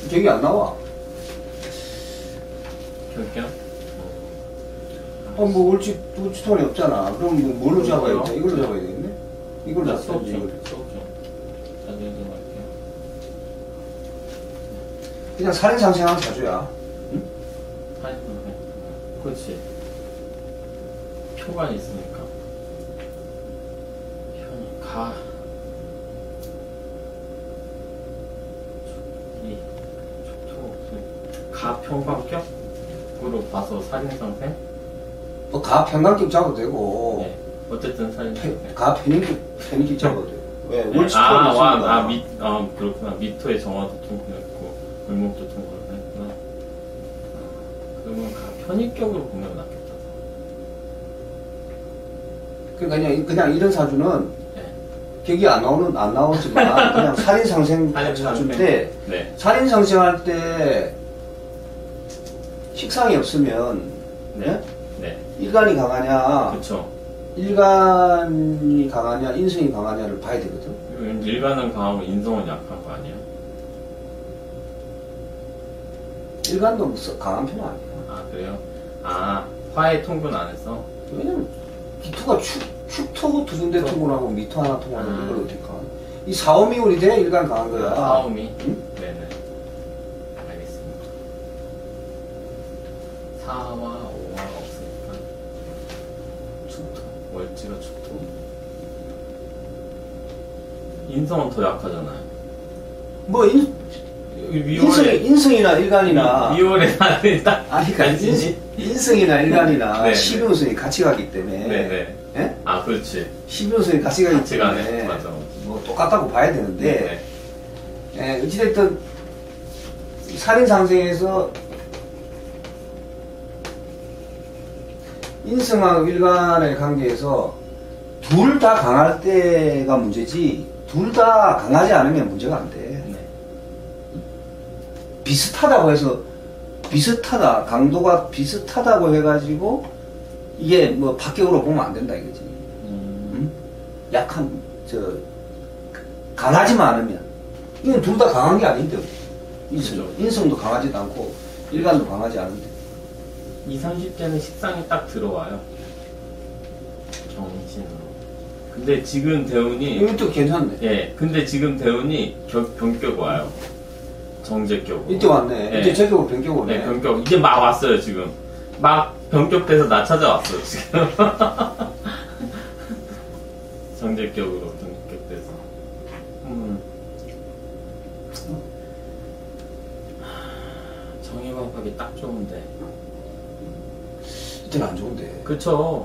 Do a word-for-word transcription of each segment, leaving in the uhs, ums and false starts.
저기 안 나와. 결격? 어, 뭐, 울지, 울지톤이 없잖아. 그럼 뭐, 뭘로 잡아야 돼? 이걸로 잡아야 되겠네? 이걸로 나 잡아야 수업 돼. 좀, 이걸. 수업 좀. 자주 좀 할게요. 그냥 살인상생한 자주야. 응? 사진 좀 해. 그렇지. 표가 있으니까. 편이, 가. 이, 촉토, 가평강격으로 봐서 살인상생? 뭐, 가 평강격 잡아도 되고, 네. 어쨌든 살인상생. 페, 가 페닝격, 페닝격 잡아도 되고. 왜? 네. 울지톤이 아, 와, 있으니까. 아, 미, 아, 그렇구나. 미터의 정화도 통과했고, 골목도 통과했구나. 아, 그러면 가, 편입격으로 보면 낫겠다. 그러니까 그냥, 그냥 이런 사주는, 네. 격이 안 나오는, 안 나오지만, 그냥 살인상생 살인상생. 사주인데, 네. 살인상생할 때, 식상이 없으면, 네. 네? 네. 일간이 강하냐, 그쵸. 일간이 강하냐, 인성이 강하냐를 봐야 되거든. 일간은 강하고 인성은 약한 거 아니에요? 일간도 뭐 썩 강한 편은 아니야. 아, 그래요? 아, 화해 통분 안 했어? 왜냐면, 기토가 축, 축토 두 군데 통분하고 미토 하나 통분하고 아. 이걸 어떻게 가? 이 사오미운이 돼? 일간 강한 거야. 사오미? 응? 네네. 알겠습니다. 사와, 오와 없으니까. 축토. 월지가 축토. 인성은 더 약하잖아요. 뭐, 인, 인성, 위월에, 인성이나 일간이나. 위월에 나는 딱. 아니, 그러니까 간신히? 인, 인성이나 일간이나 네, 십이운성이 같이 가기 때문에. 네네. 예? 아, 그렇지. 십이운성이 같이 가기 같이 가네. 때문에. 맞아. 뭐, 똑같다고 봐야 되는데. 네. 예, 어찌됐든, 살인상생에서 인성하고 일간의 관계에서 둘 다 강할 때가 문제지, 둘 다 강하지 않으면 문제가 안 돼. 네. 비슷하다고 해서, 비슷하다, 강도가 비슷하다고 해가지고, 이게 뭐 박격으로 보면 안 된다 이거지. 음. 응? 약한, 저, 강하지만 않으면. 이건 둘 다 강한 게 아닌데. 인성, 그죠. 인성도 강하지도 않고, 일간도 강하지 않은데. 이십, 삼십 대는 식상이 딱 들어와요. 정신으로. 근데 지금 대운이, 이것도 괜찮네. 예, 근데 지금 대운이 격, 변격 와요. 정제격으로. 이때 왔네. 네. 이때 제격으로 변격 오네. 네, 변격. 이제 막 왔어요, 지금. 막 변격돼서 나 찾아왔어요, 지금. 정제격으로 변격돼서. 음. 정의방법이 딱 좋은데. 이때는 안 좋은데. 그쵸.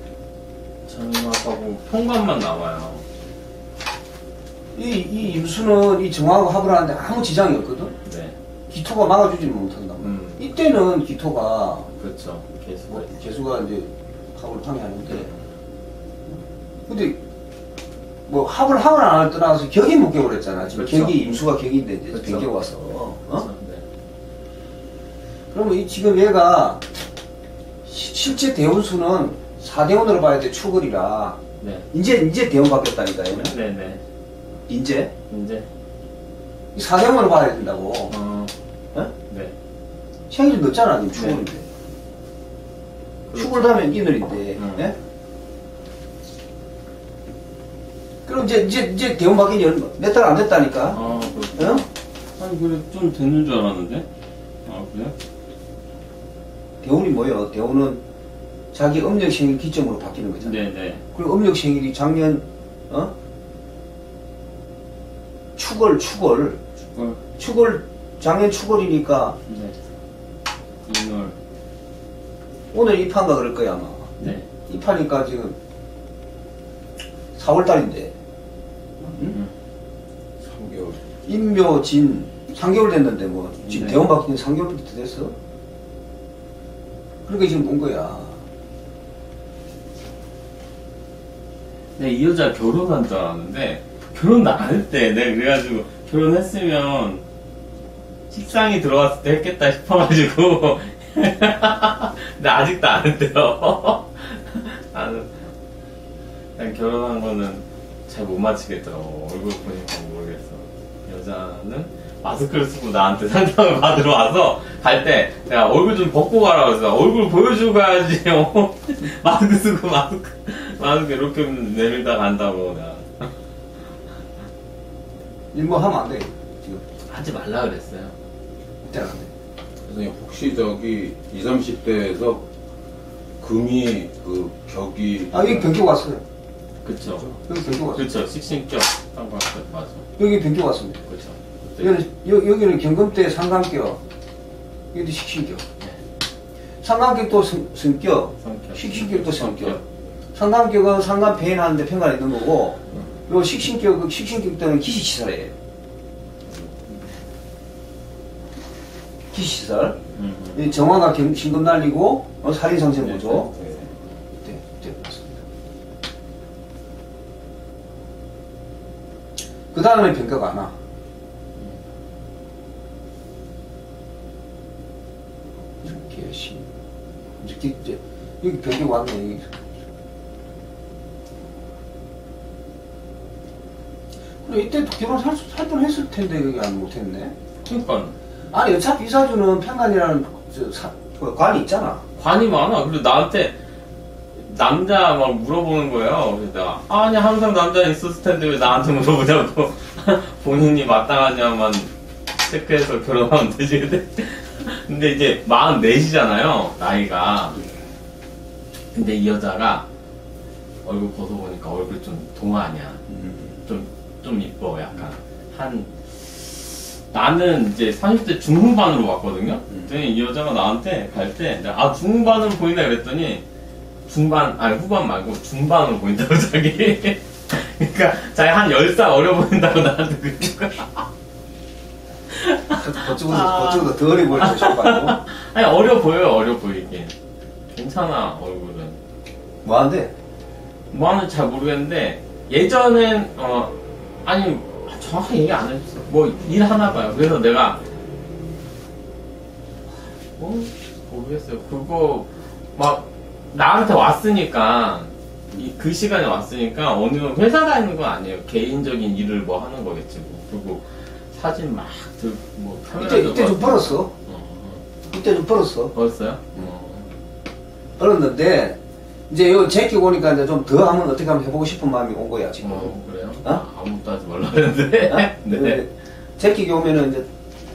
정의방법은 통관만 나와요. 이, 이 임수는 이 정하고 합을 하는데 아무 지장이 없거든? 네. 기토가 막아주지는 못한다. 음. 이때는 기토가, 그렇죠. 개수가 뭐, 있죠. 개수가 이제 합을 방해하는데. 근데, 뭐, 합을 하거나 안 할 떠나서 격이 목격을 했잖아. 지금 그렇죠. 격이, 임수가 격인데 이제 그렇죠. 변격 와서. 어? 그렇죠. 네. 그러면 이 지금 얘가 시- 실제 대운수는 사대운으로 봐야 돼, 추월이라. 네. 이제, 이제 대운 바뀌었다니까, 얘는. 네네. 이제. 이제, 이 사대운으로 봐야 된다고. 어, 어? 네. 생일이 늦잖아, 지금 추월인데. 그렇죠. 축을 하면 이늘인데, 음. 예? 그럼 이제, 이제, 이제 대원 바뀐 지 몇 달 안 됐다니까? 아, 그렇구나. 어? 아니, 그래, 좀 되는 줄 알았는데? 아, 그래? 대원이 뭐예요? 대원은 자기 음력 생일 기점으로 바뀌는 거잖아. 네네. 그리고 음력 생일이 작년, 어? 축월, 축월. 축걸, 축월, 작년 축월이니까 네. 이월, 오늘 입한가 그럴 거야, 아마. 네. 입하니까 지금 사월 달인데. 응? 음. 삼 개월. 인묘, 진, 삼 개월 됐는데 뭐, 지금 네. 대원 바뀐 지 삼 개월부터 됐어? 그러니까 지금 본 거야. 네, 이 여자 결혼한 줄 알았는데, 결혼 안 했대. 내가 그래가지고, 결혼했으면, 식상이 들어왔을 때 했겠다 싶어가지고, 근데 아직도 안 했대요. 나는, 난 결혼한 거는 잘 못 맞히겠더라고. 얼굴 보니까 모르겠어. 여자는 마스크를 쓰고 나한테 상담을 받으러 와서 갈 때 내가 얼굴 좀 벗고 가라고 해서 얼굴 보여주고 가야지. 어. 마스크 쓰고 마스크 마스크 이렇게 내밀다 간다고 내가 일뭐 하면 안 돼. 지금 하지 말라 그랬어요. 그때는 안 돼. 선생님 혹시 저기 이십, 삼십 대에서 금이 그 격이 아 여기 변경 왔어요. 그쵸. 여기 변경 왔어요. 그쵸. 식신격 상관 맞아. 여기 변경 왔습니다. 그쵸. 여기는, 여, 여기는 경금대 상관격, 여기도 식신격. 네. 상관격도 성, 성격, 성격. 식신격도 성격. 상관격은 상관 배인하는데 평가가 있는 거고, 요 식신격, 식신격 때는 기시시설이에요. 기시시설. 음. 이 정화가 경, 신금 날리고, 어, 살인상생구조. 네, 네. 네, 네, 맞습니다. 그 다음에 변가가 안 와. 이렇게, 시, 이렇게, 이제, 여기 변경 왔네, 여기. 그래, 이때도 결혼 살, 살 뻔했을 텐데, 여기 안 못했네. 그러니까 아니, 어차피 이사주는 평간이라는, 저, 사, 그 관이 있잖아. 관이 많아. 그리고 나한테 남자 막 물어보는 거예요. 그래서 내가 아니 항상 남자 있었을 텐데 왜 나한테 물어보냐고. 본인이 마땅하냐만 체크해서 결혼하면 되지. 근데, 근데 이제 마흔넷이잖아요 나이가. 근데 이 여자가 얼굴 벗어보니까 얼굴 좀 동안이야. 좀, 좀 이뻐 약간. 한 나는 이제 삼십 대 중후반으로 왔거든요. 그랬더니 이 여자가 나한테 갈 때, 아, 중반으로 보인다 그랬더니, 중반, 아니, 후반 말고 중반으로 보인다고, 자기. 그러니까, 자기 한 열 살 어려 보인다고 나한테 그러니까. 그쪽보다, 아. 그쪽보다 더 어려 보이고 싶어가지고. 아니, 어려 보여요, 어려 보이긴. 괜찮아, 얼굴은. 뭐 하는데? 뭐 하는지 잘 모르겠는데, 예전엔, 어, 아니, 정확히 얘기 안 해줬어. 뭐, 일 하나 봐요. 그래서 내가, 뭐, 모르겠어요. 그거, 막, 나한테 왔으니까, 이, 그 시간에 왔으니까, 어느 회사 다니는 건 아니에요. 개인적인 일을 뭐 하는 거겠지. 뭐. 그리고 사진 막, 들, 뭐, 카메라 이때, 이때 좀 들고 벌었어. 어, 이때 좀 벌었어. 벌었어요? 어. 벌었는데, 이제 요 제끼고 오니까 이제 좀 더 하면 어떻게 하면 해보고 싶은 마음이 온 거야, 지금. 어, 그래요? 어? 아무것도 하지 말라 그랬는데. 어? 네. 제끼기 오면은 이제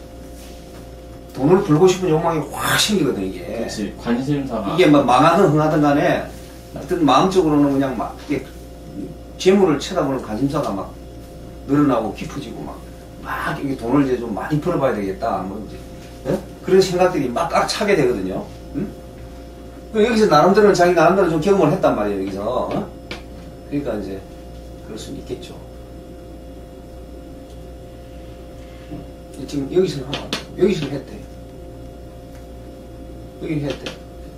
돈을 벌고 싶은 욕망이 확 생기거든, 이게. 그렇지. 관심사가. 이게 뭐 망하든 흥하든 간에, 하여튼 마음적으로는 그냥 막, 이게 재물을 쳐다보는 관심사가 막 늘어나고 깊어지고 막, 막 이게 돈을 이제 좀 많이 벌어봐야 되겠다, 뭐 이제. 예? 그런 생각들이 막 딱 차게 되거든요. 응? 그 여기서 나름대로 자기 나름대로 좀 경험을 했단 말이에요, 여기서. 어? 그러니까 이제, 그럴 수 있겠죠. 지금 여기서는 하고, 여기서는 했대. 여기는 했대.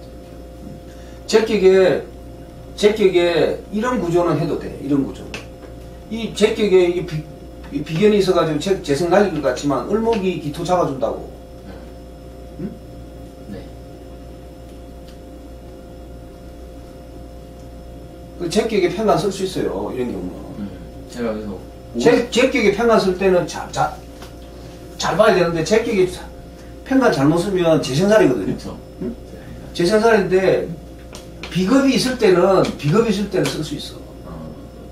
제격에, 제격에 이런 구조는 해도 돼, 이런 구조는. 이 제격에 이게 비, 이 비견이 있어가지고 제, 재생 날릴 것 같지만, 을목이 기토 잡아준다고. 응? 네. 그 제격에 평간 쓸 수 있어요, 이런 경우는. 음, 제가 그래서. 제, 제격에 평간 쓸 때는 자, 자, 잘 봐야 되는데, 제격에 평간 잘못 쓰면 재생살이거든요. 그렇죠. 응? 재생살인데, 비겁이 있을 때는, 비겁이 있을 때는 쓸 수 있어. 어,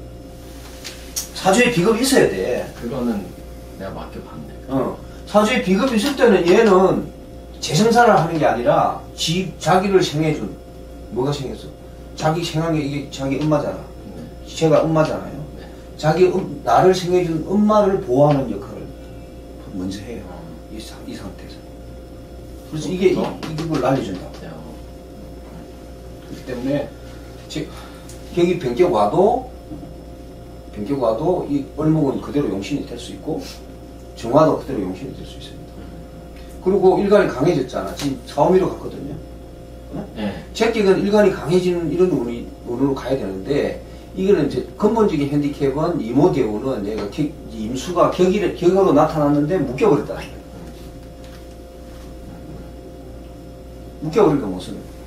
사주에 비겁이 있어야 돼. 그거는 내가 맡겨봤네. 어. 사주에 비겁이 있을 때는 얘는 재생살을 하는 게 아니라, 지, 자기를 생해준, 뭐가 생겼어? 자기 생한 게 이게 자기 엄마잖아. 네. 제가 엄마잖아요. 네. 자기 음, 나를 생해준 엄마를 보호하는 역할을 먼저 해요. 어. 이, 사, 이 상태에서. 그래서 이게 이, 어. 이걸 알려준다. 네, 어. 그렇기 때문에 즉 격이 변격 와도 변격 와도 이 을목은 그대로 용신이 될 수 있고 정화도 그대로 용신이 될 수 있습니다. 그리고 일간이 강해졌잖아. 지금 사오미로 갔거든요. 어? 네. 제격은 일간이 강해지는 이런 운이, 운으로 가야 되는데, 이거는 이제 근본적인 핸디캡은 이모대운은 얘가 격, 임수가 격이, 격으로 나타났는데 묶여버렸다. 묶여버리니까 못 쓰는 거야.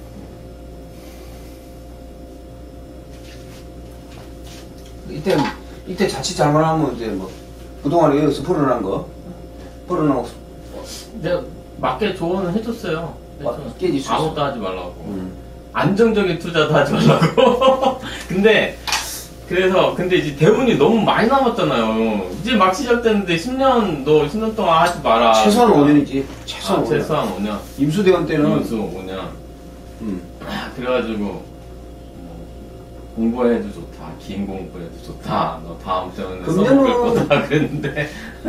이때, 이때 자칫 잘못하면 이제 뭐, 그동안에 여기서 벌어난 거 벌어난 거 내가 맞게 조언을 해줬어요. 아, 깨질 수 있어. 아무것도 하지 말라고. 음. 안정적인 투자도 하지 말라고. 근데 그래서 근데 이제 대운이 너무 많이 남았잖아요. 이제 막 시작됐는데 십 년 너 십 년 동안 하지 마라. 최소한 오 년이지. 최소한 아, 오 년. 최소한 오 년. 임수대원 때는 연수 오 년. 음. 아, 그래가지고 뭐 공부해도 좋다. 긴 공부해도 좋다. 너 다음 때문에 금년은- 써먹을 거다. 그랬는데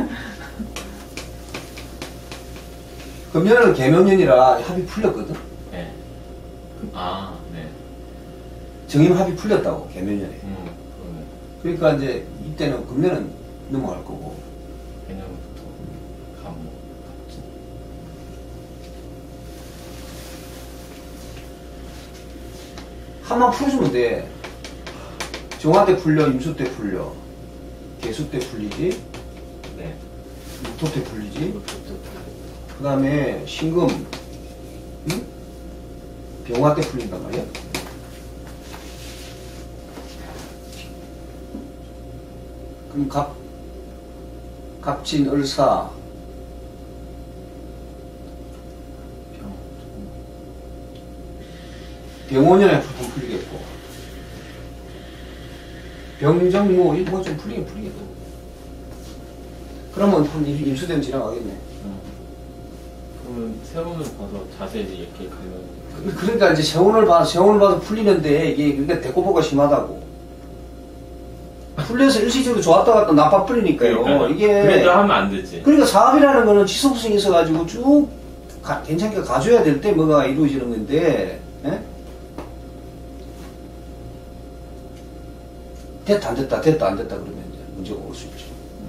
금년은 개묘년이라 합이 풀렸거든. 네. 그- 아, 네. 정임 합이 풀렸다고 개묘년에. 음, 그러네. 그러니까 이제 이때는 금년은 넘어갈 거고. 내년부터 감목 갑진. 한번 풀어주면 돼. 정화 때 풀려, 임수 때 풀려, 개수 때 풀리지, 네. 목토 때 풀리지. 이것도 그 다음에 신금, 응? 병화 때 풀린단 말이야. 그럼 갑, 갑진, 을사, 병원년에 좀 풀리겠고, 병정무, 뭐 좀 풀리긴 풀리겠고. 그러면 한 임- 임수대는 지나가겠네. 음. 그러면 세운을 봐서 자세히 이렇게 가면 그러니까 이제 세운을 봐서 세운을 봐서 풀리는데 이게 그러니까 대고보가 심하다고. 풀려서 일시적으로 좋았다 갔다 나빠 풀리니까요. 그러니까요. 이게 그래도 하면 안 되지. 그러니까 사업이라는 거는 지속성이 있어가지고 쭉 가- 괜찮게 가줘야 될 때 뭐가 이루어지는 건데. 예? 됐다 안 됐다 됐다 안 됐다 그러면 이제 문제가 올 수 있죠.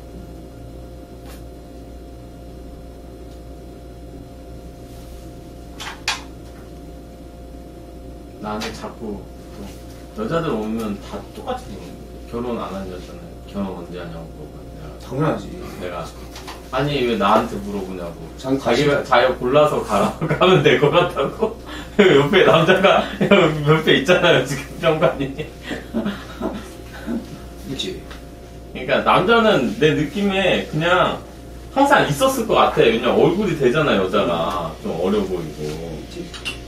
나한테 자꾸 또 여자들 오면 다 똑같이 물어요. 결혼 안 한 여자잖아요. 결혼 언제 하냐고 물어봐요. 당연하지. 내가, 내가 아니 왜 나한테 물어보냐고. 자기 자기가 자기가 골라서 가라 가면 될 것 같다고. 옆에 남자가 옆에 있잖아요 지금 정관이. 있지. 그러니까 남자는 내 느낌에 그냥 항상 있었을 것 같아. 왜냐면 얼굴이 되잖아 여자가 좀 어려 보이고. 있지.